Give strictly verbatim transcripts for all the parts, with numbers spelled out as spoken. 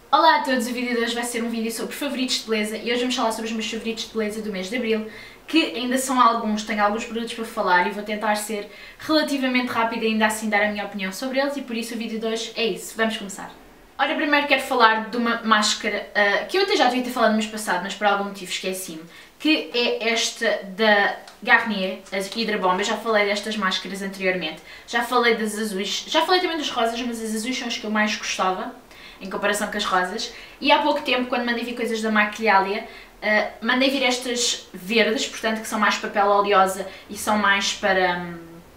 Olá a todos, o vídeo de hoje vai ser um vídeo sobre favoritos de beleza e hoje vamos falar sobre os meus favoritos de beleza do mês de Abril, que ainda são alguns, tenho alguns produtos para falar e vou tentar ser relativamente rápida e ainda assim dar a minha opinião sobre eles e por isso o vídeo de hoje é isso. Vamos começar. Ora, primeiro quero falar de uma máscara uh, que eu até já devia ter falado no mês passado, mas por algum motivo esqueci-me, que é esta da Garnier, a Hydra Bomb. Eu já falei destas máscaras anteriormente, já falei das azuis, já falei também das rosas, mas as azuis são as que eu mais gostava, em comparação com as rosas, e há pouco tempo, quando mandei vir coisas da Maquilhalia, uh, mandei vir estas verdes, portanto que são mais papel oleosa e são mais para, um,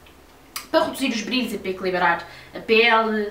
para reduzir os brilhos e para equilibrar a pele,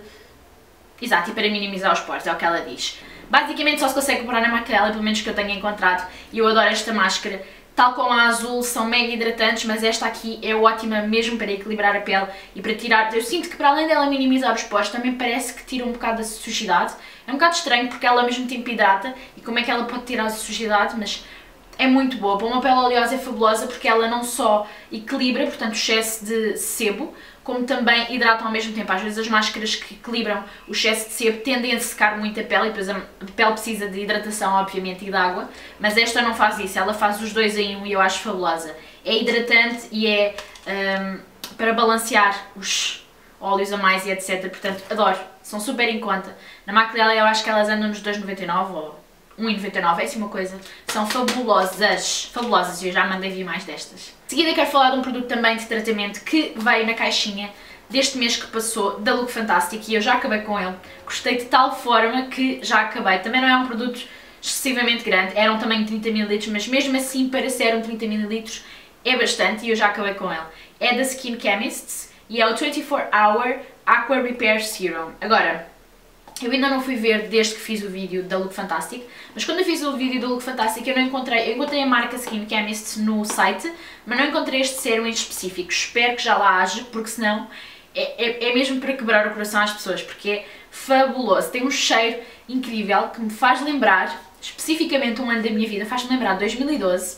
exato, e para minimizar os poros, é o que ela diz. Basicamente só se consegue comprar na Maquilhalia, pelo menos que eu tenha encontrado, e eu adoro esta máscara. Tal como a azul, são mega hidratantes, mas esta aqui é ótima mesmo para equilibrar a pele e para tirar... Eu sinto que para além dela minimizar os poros, também parece que tira um bocado da sujidade. É um bocado estranho porque ela ao mesmo tempo hidrata e como é que ela pode tirar a sujidade, mas é muito boa. Para uma pele oleosa é fabulosa porque ela não só equilibra, portanto o excesso de sebo, como também hidratam ao mesmo tempo. Às vezes as máscaras que equilibram o excesso de sebo tendem a secar muito a pele e depois a pele precisa de hidratação, obviamente, e de água, mas esta não faz isso, ela faz os dois em um e eu acho fabulosa. É hidratante e é um, para balancear os óleos a mais e etcétera. Portanto, adoro, são super em conta. Na Maquilhalia eu acho que elas andam nos dois vírgula noventa e nove ou um vírgula noventa e nove, é assim uma coisa. São fabulosas, fabulosas e eu já mandei vir mais destas. De seguida quero falar de um produto também de tratamento que veio na caixinha deste mês que passou, da Look Fantastic, e eu já acabei com ele. Gostei de tal forma que já acabei. Também não é um produto excessivamente grande, eram também trinta mililitros, mas mesmo assim para ser um trinta mililitros é bastante e eu já acabei com ele. É da Skin Chemists e é o vinte e quatro hour Aqua Repair Serum. Agora, eu ainda não fui ver desde que fiz o vídeo da Look Fantastic, mas quando eu fiz o vídeo da Look Fantastic eu não encontrei, eu encontrei a marca Skin Chemist no site, mas não encontrei este sérum em específico. Espero que já lá haja, porque senão é, é, é mesmo para quebrar o coração às pessoas, porque é fabuloso. Tem um cheiro incrível que me faz lembrar, especificamente um ano da minha vida, faz-me lembrar de dois mil e doze.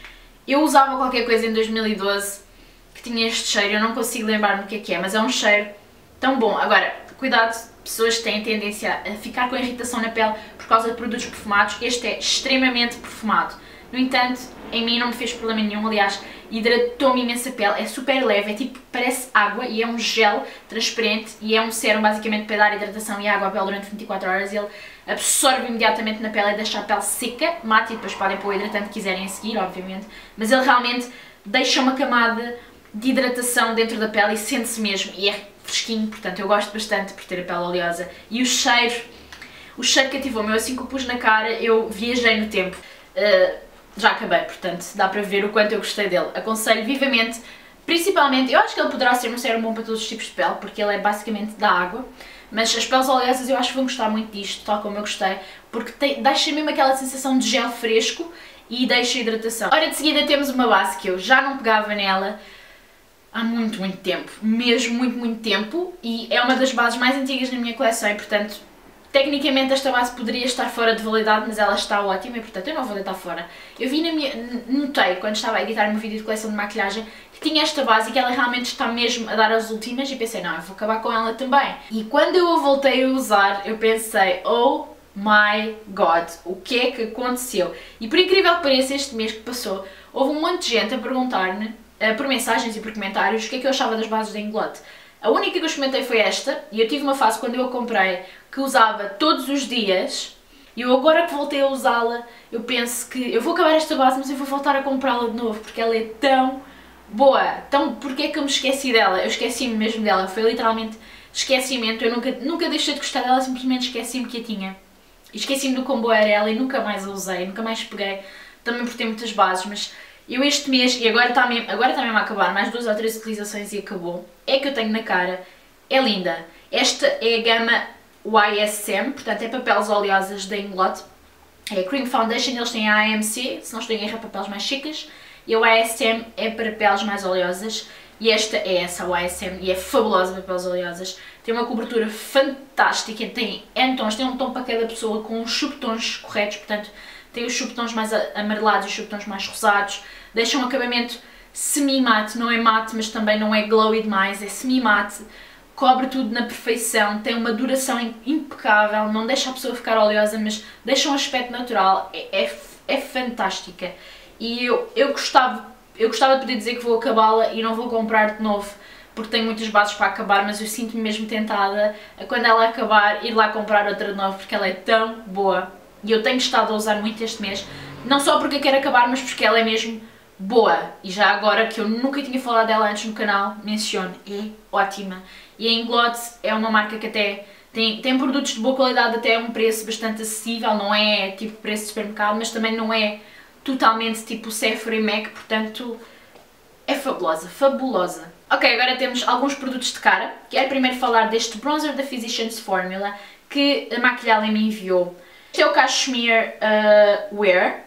Eu usava qualquer coisa em dois mil e doze que tinha este cheiro, eu não consigo lembrar-me o que é que é, mas é um cheiro tão bom. Agora, cuidado, pessoas que têm tendência a ficar com irritação na pele por causa de produtos perfumados, este é extremamente perfumado. No entanto, em mim não me fez problema nenhum, aliás, hidratou-me imensa pele, é super leve, é tipo, parece água e é um gel transparente e é um sérum basicamente para dar hidratação e água à pele durante vinte e quatro horas. Ele absorve imediatamente na pele e deixa a pele seca, mate, e depois podem pôr o hidratante que quiserem a seguir, obviamente, mas ele realmente deixa uma camada de hidratação dentro da pele e sente-se mesmo, e é fresquinho, portanto eu gosto bastante por ter a pele oleosa. E o cheiro, o cheiro cativou-me, eu assim que o pus na cara eu viajei no tempo. Uh, já acabei, portanto dá para ver o quanto eu gostei dele. Aconselho vivamente, principalmente, eu acho que ele poderá ser um sérum bom para todos os tipos de pele, porque ele é basicamente da água, mas as peles oleosas eu acho que vão gostar muito disto, tal como eu gostei, porque tem, deixa mesmo aquela sensação de gel fresco e deixa hidratação. Ora, de seguida temos uma base que eu já não pegava nela há muito, muito tempo, mesmo muito, muito tempo, e é uma das bases mais antigas na minha coleção e, portanto, tecnicamente esta base poderia estar fora de validade, mas ela está ótima e, portanto, eu não vou deitar fora. Eu vi na minha... notei, quando estava a editar o meu vídeo de coleção de maquilhagem, que tinha esta base e que ela realmente está mesmo a dar as últimas e pensei, não, eu vou acabar com ela também. E quando eu a voltei a usar, eu pensei, oh my god, o que é que aconteceu? E por incrível que pareça, este mês que passou, houve um monte de gente a perguntar-me, por mensagens e por comentários, o que é que eu achava das bases da Inglot. A única que eu experimentei foi esta, e eu tive uma fase quando eu a comprei que usava todos os dias, e eu agora que voltei a usá-la, eu penso que eu vou acabar esta base, mas eu vou voltar a comprá-la de novo, porque ela é tão boa. Então, porquê é que eu me esqueci dela? Eu esqueci-me mesmo dela, foi literalmente esquecimento, eu nunca, nunca deixei de gostar dela, simplesmente esqueci-me que a tinha. E esqueci-me do quão boa era ela e nunca mais a usei, nunca mais peguei, também por ter muitas bases, mas eu este mês, e agora está mesmo, agora está mesmo a acabar, mais duas ou três utilizações e acabou, é que eu tenho na cara, é linda. Esta é a gama Y S M, portanto é papéis oleosas da Inglot, é a Cream Foundation, eles têm a A M C, se não estou em erro, é papéis mais chicas, e a Y S M é para peles mais oleosas, e esta é essa, a Y S M, e é fabulosa para peles oleosas, tem uma cobertura fantástica, tem N tons, tem um tom para cada pessoa, com os subtons corretos, portanto, tem os subtons mais amarelados e os subtons mais rosados, deixa um acabamento semi-mate, não é mate, mas também não é glowy demais, é semi-mate, cobre tudo na perfeição, tem uma duração impecável, não deixa a pessoa ficar oleosa, mas deixa um aspecto natural, é, é, é fantástica. E eu, eu, gostava, eu gostava de poder dizer que vou acabá-la e não vou comprar de novo, porque tenho muitas bases para acabar, mas eu sinto-me mesmo tentada a, quando ela acabar, ir lá comprar outra de novo, porque ela é tão boa. E eu tenho estado a usar muito este mês, não só porque eu quero acabar, mas porque ela é mesmo boa. E já agora, que eu nunca tinha falado dela antes no canal, menciono, é ótima. E a Inglot é uma marca que até tem, tem produtos de boa qualidade até a um preço bastante acessível, não é tipo preço de supermercado, mas também não é totalmente tipo Sephora e MAC, portanto é fabulosa, fabulosa. Ok, agora temos alguns produtos de cara. Quero primeiro falar deste bronzer da Physicians Formula que a maquilhagem me enviou. Este é o Cashmere uh, Wear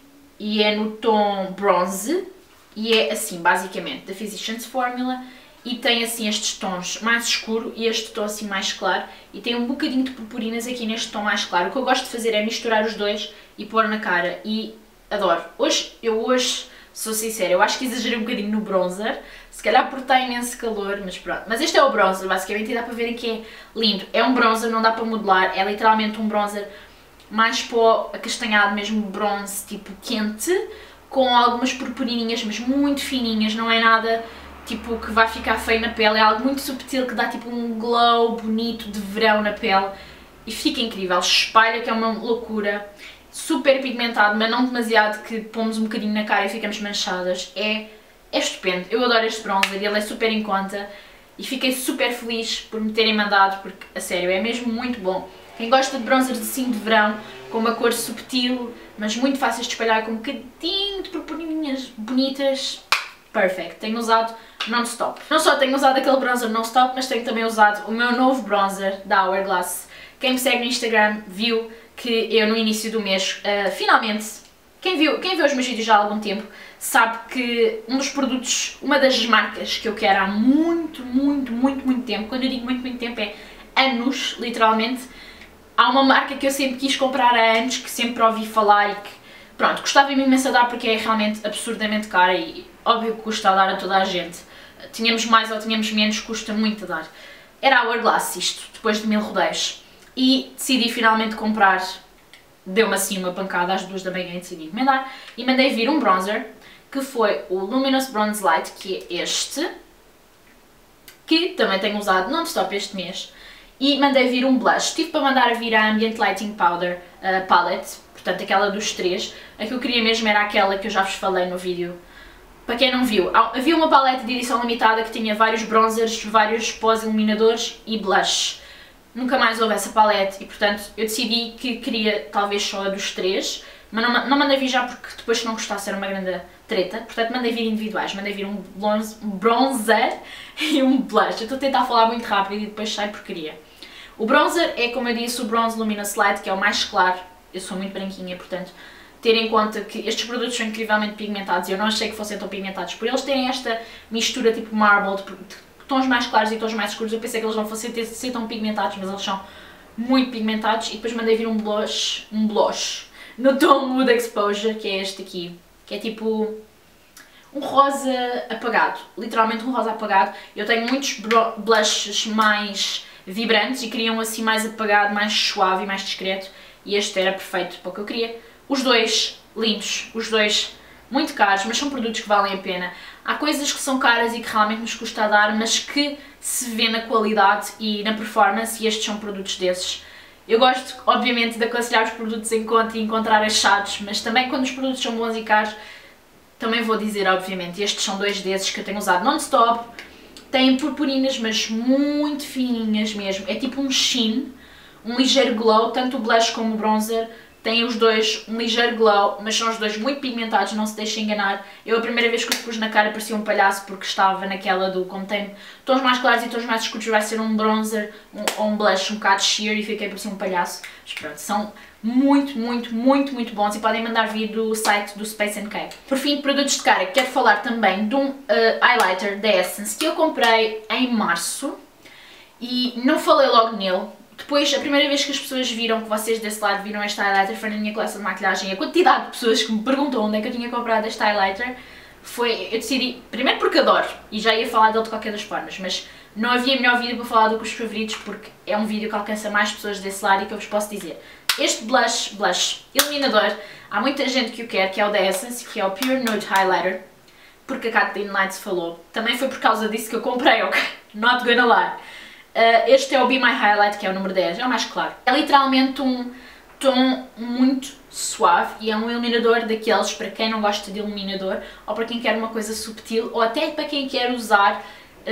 e é no tom bronze e é assim basicamente da Physicians Formula. E tem assim estes tons mais escuro e este tom assim mais claro. E tem um bocadinho de purpurinas aqui neste tom mais claro. O que eu gosto de fazer é misturar os dois e pôr na cara. E adoro. Hoje, eu hoje, sou sincera, eu acho que exagerei um bocadinho no bronzer. Se calhar porque está imenso calor, mas pronto. Mas este é o bronzer, basicamente, e dá para verem que é lindo. É um bronzer, não dá para modelar. É literalmente um bronzer mais pó acastanhado, mesmo bronze, tipo quente. Com algumas purpurininhas, mas muito fininhas. Não é nada tipo que vai ficar feio na pele, é algo muito subtil que dá tipo um glow bonito de verão na pele e fica incrível, espalha que é uma loucura, super pigmentado, mas não demasiado que pomos um bocadinho na cara e ficamos manchadas, é, é estupendo, eu adoro este bronzer, ele é super em conta e fiquei super feliz por me terem mandado porque, a sério, é mesmo muito bom. Quem gosta de bronzers assim de verão, com uma cor subtil, mas muito fáceis de espalhar, com um bocadinho de purpurininhas bonitas, perfect, tenho usado non-stop. Não só tenho usado aquele bronzer non-stop, mas tenho também usado o meu novo bronzer da Hourglass. Quem me segue no Instagram viu que eu no início do mês, uh, finalmente, quem viu, quem viu os meus vídeos já há algum tempo, sabe que um dos produtos, uma das marcas que eu quero há muito, muito, muito, muito tempo, quando eu digo muito, muito tempo é anos, literalmente, há uma marca que eu sempre quis comprar há anos, que sempre ouvi falar e que, pronto, gostava-me imenso a dar porque é realmente absurdamente cara e óbvio que custa a dar a toda a gente. Tínhamos mais ou tínhamos menos, custa muito a dar. Era a Hourglass isto, depois de mil rodeios. E decidi finalmente comprar, deu-me assim uma pancada às duas da manhã e decidi encomendar. E mandei vir um bronzer, que foi o Luminous Bronze Light, que é este, que também tenho usado non-stop este mês. E mandei vir um blush, tive para mandar vir a Ambient Lighting Powder uh, Palette, portanto aquela dos três. A que eu queria mesmo era aquela que eu já vos falei no vídeo. Para quem não viu, havia uma paleta de edição limitada que tinha vários bronzers, vários pós-iluminadores e blush. Nunca mais houve essa paleta e, portanto, eu decidi que queria talvez só a dos três, mas não, não mandei vir já porque depois se não gostasse era uma grande treta, portanto mandei vir individuais, mandei vir um, bronze, um bronzer e um blush. Eu estou a tentar falar muito rápido e depois sai porcaria. O bronzer é, como eu disse, o Bronze Luminous Light, que é o mais claro, eu sou muito branquinha, portanto, ter em conta que estes produtos são incrivelmente pigmentados e eu não achei que fossem tão pigmentados. Por eles terem esta mistura tipo marble, de tons mais claros e tons mais escuros, eu pensei que eles não fossem ter, ser tão pigmentados, mas eles são muito pigmentados. E depois mandei vir um blush, um blush no tom Mood Exposure, que é este aqui, que é tipo um rosa apagado, literalmente um rosa apagado. Eu tenho muitos blushes mais vibrantes e queria um assim mais apagado, mais suave e mais discreto, e este era perfeito para o que eu queria. Os dois lindos, os dois muito caros, mas são produtos que valem a pena. Há coisas que são caras e que realmente nos custa a dar, mas que se vê na qualidade e na performance, e estes são produtos desses. Eu gosto, obviamente, de aconselhar os produtos em conta e encontrar achados, mas também quando os produtos são bons e caros, também vou dizer, obviamente, estes são dois desses que eu tenho usado non-stop. Têm purpurinas, mas muito fininhas mesmo. É tipo um sheen, um ligeiro glow, tanto o blush como o bronzer. Têm os dois um ligeiro glow, mas são os dois muito pigmentados, não se deixem enganar. Eu a primeira vez que os pus na cara parecia um palhaço porque estava naquela do, como tem tons mais claros e tons mais escuros, vai ser um bronzer um, ou um blush um bocado sheer e fiquei parecia um palhaço. Mas pronto, são muito, muito, muito, muito bons e podem mandar vir do site do Space and Cake. Por fim, produtos de cara, quero falar também de um uh, highlighter da Essence que eu comprei em março e não falei logo nele. Depois, a primeira vez que as pessoas viram, que vocês desse lado viram este highlighter, foi na minha coleção de maquilhagem. A quantidade de pessoas que me perguntam onde é que eu tinha comprado este highlighter foi... Eu decidi, primeiro porque adoro, e já ia falar dele de qualquer das formas, mas não havia melhor vídeo para falar do que os favoritos, porque é um vídeo que alcança mais pessoas desse lado e que eu vos posso dizer. Este blush, blush iluminador, há muita gente que o quer, que é o da Essence, que é o Pure Nude Highlighter, porque a Kathleen Lights falou. Também foi por causa disso que eu comprei, ok? Not gonna lie. Uh, este é o Be My Highlight, que é o número dez, é o mais claro. É literalmente um tom muito suave e é um iluminador daqueles para quem não gosta de iluminador, ou para quem quer uma coisa subtil, ou até para quem quer usar,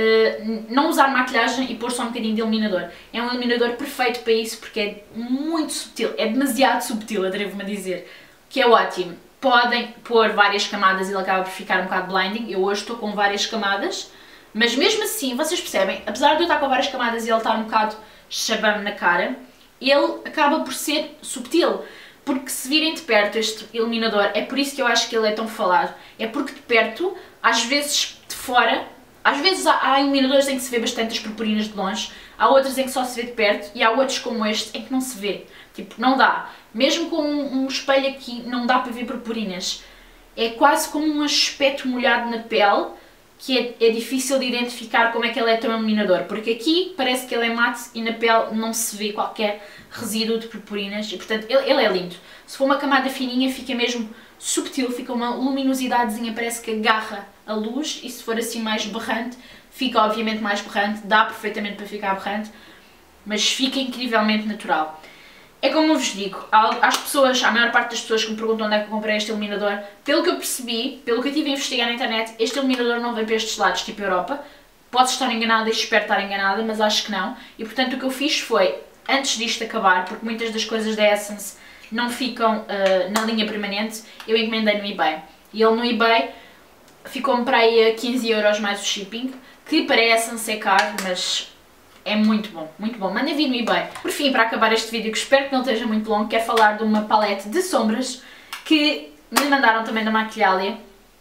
uh, não usar maquilhagem e pôr só um bocadinho de iluminador. É um iluminador perfeito para isso, porque é muito subtil, é demasiado subtil, atrevo-me a dizer, que é ótimo. Podem pôr várias camadas e ele acaba por ficar um bocado blinding. Eu hoje estou com várias camadas, mas mesmo assim, vocês percebem, apesar de eu estar com várias camadas e ele estar um bocado chabame na cara, ele acaba por ser subtil. Porque se virem de perto este iluminador, é por isso que eu acho que ele é tão falado, é porque de perto, às vezes de fora, às vezes há, há iluminadores em que se vê bastante as purpurinas de longe, há outros em que só se vê de perto e há outros como este em que não se vê. Tipo, não dá. Mesmo com um, um espelho aqui, não dá para ver purpurinas. É quase como um aspecto molhado na pele, que é, é difícil de identificar como é que ele é tão iluminador. Porque aqui parece que ele é mate e na pele não se vê qualquer resíduo de purpurinas. E portanto, ele, ele é lindo. Se for uma camada fininha, fica mesmo subtil, fica uma luminosidadezinha, parece que agarra a luz. E se for assim mais berrante, fica obviamente mais berrante. Dá perfeitamente para ficar berrante, mas fica incrivelmente natural. É como eu vos digo, às pessoas, à maior parte das pessoas que me perguntam onde é que eu comprei este iluminador, pelo que eu percebi, pelo que eu tive a investigar na internet, este iluminador não vem para estes lados, tipo Europa. Posso estar enganada e espero estar enganada, mas acho que não. E portanto o que eu fiz foi, antes disto acabar, porque muitas das coisas da Essence não ficam uh, na linha permanente, eu encomendei no eBay. E ele no eBay ficou-me para aí a quinze euros mais o shipping, que para a Essence é caro, mas é muito bom, muito bom. Mandem vir no eBay. Por fim, para acabar este vídeo, que espero que não esteja muito longo, quero falar de uma palete de sombras que me mandaram também da Maquilhalia,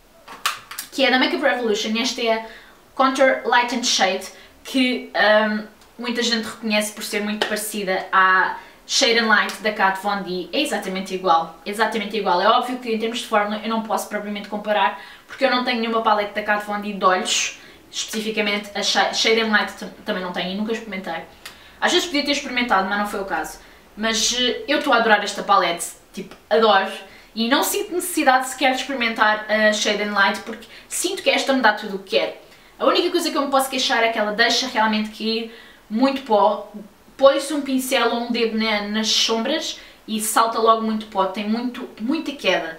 que é da Makeup Revolution. Este é Contour Light and Shade, que um, muita gente reconhece por ser muito parecida à Shade and Light da Kat Von D. É exatamente igual, exatamente igual. É óbvio que em termos de fórmula eu não posso propriamente comparar, porque eu não tenho nenhuma palete da Kat Von D de olhos. Especificamente a Shade and Light também não tenho e nunca experimentei. Às vezes podia ter experimentado, mas não foi o caso. Mas eu estou a adorar esta palete, tipo, adoro. E não sinto necessidade sequer de experimentar a Shade and Light, porque sinto que esta me dá tudo o que quero. A única coisa que eu me posso queixar é que ela deixa realmente cair muito pó. Põe-se um pincel ou um dedo nas sombras e salta logo muito pó, tem muito, muita queda.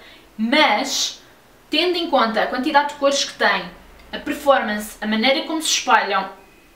Mas, tendo em conta a quantidade de cores que tem, a performance, a maneira como se espalham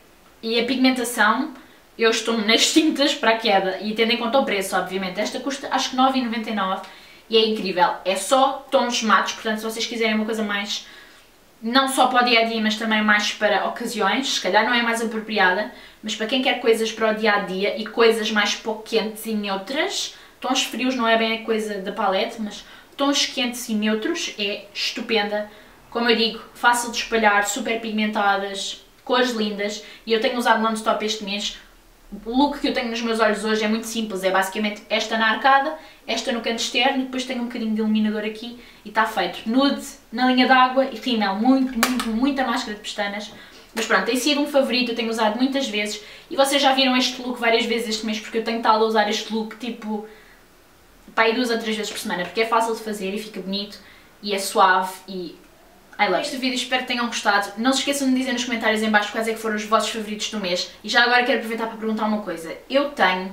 e a pigmentação, eu estou nas tintas para a queda. E tendo em conta o preço, obviamente. Esta custa acho que nove e noventa e nove e é incrível. É só tons matos, portanto se vocês quiserem uma coisa mais, não só para o dia a dia, mas também mais para ocasiões, se calhar não é mais apropriada, mas para quem quer coisas para o dia a dia e coisas mais pouco quentes e neutras, tons frios não é bem a coisa da palete, mas tons quentes e neutros é estupenda. Como eu digo, fácil de espalhar, super pigmentadas, cores lindas, e eu tenho usado non-stop este mês. O look que eu tenho nos meus olhos hoje é muito simples, é basicamente esta na arcada, esta no canto externo, e depois tenho um bocadinho de iluminador aqui e está feito. Nude na linha d'água e rímel, muito, muito, muita máscara de pestanas. Mas pronto, tem sido um favorito, eu tenho usado muitas vezes, e vocês já viram este look várias vezes este mês, porque eu tenho estado a usar este look tipo, pá, aí duas ou três vezes por semana, porque é fácil de fazer e fica bonito, e é suave, e I love este vídeo, espero que tenham gostado. Não se esqueçam de dizer nos comentários em baixo quais é que foram os vossos favoritos do mês. E já agora quero aproveitar para perguntar uma coisa. Eu tenho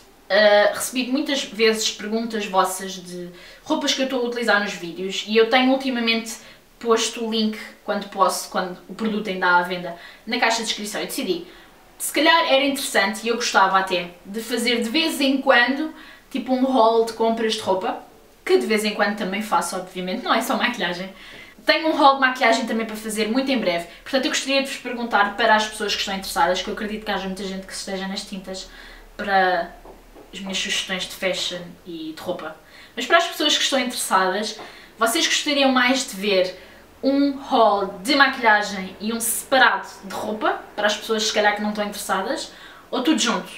uh, recebido muitas vezes perguntas vossas de roupas que eu estou a utilizar nos vídeos, e eu tenho ultimamente posto o link, quando posso, quando o produto ainda há à venda, na caixa de descrição. Eu decidi, se calhar era interessante, e eu gostava até, de fazer de vez em quando, tipo um haul de compras de roupa, que de vez em quando também faço, obviamente, não é só maquilhagem. Tenho um haul de maquilhagem também para fazer muito em breve, portanto eu gostaria de vos perguntar para as pessoas que estão interessadas, que eu acredito que haja muita gente que esteja nas tintas, para as minhas sugestões de fashion e de roupa. Mas para as pessoas que estão interessadas, vocês gostariam mais de ver um haul de maquilhagem e um separado de roupa, para as pessoas se calhar que não estão interessadas, ou tudo junto?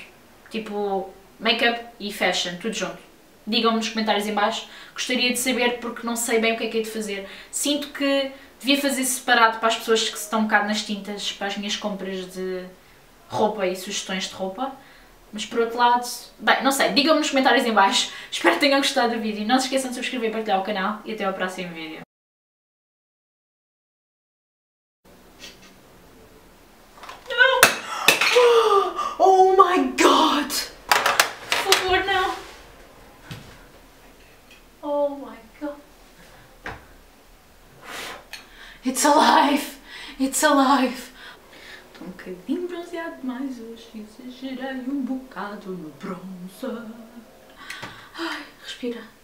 Tipo, make-up e fashion, tudo junto. Digam-me nos comentários em baixo, gostaria de saber porque não sei bem o que é que é de fazer. Sinto que devia fazer separado para as pessoas que estão um bocado nas tintas, para as minhas compras de roupa e sugestões de roupa. Mas por outro lado, bem, não sei, digam-me nos comentários em baixo. Espero que tenham gostado do vídeo. Não se esqueçam de subscrever e partilhar o canal. E até ao próximo vídeo. Oh my god! Por favor, não! Oh my god! It's alive! It's alive! Estou um bocadinho bronzeado demais hoje, exagerei um bocado no bronzer. Ai, respira.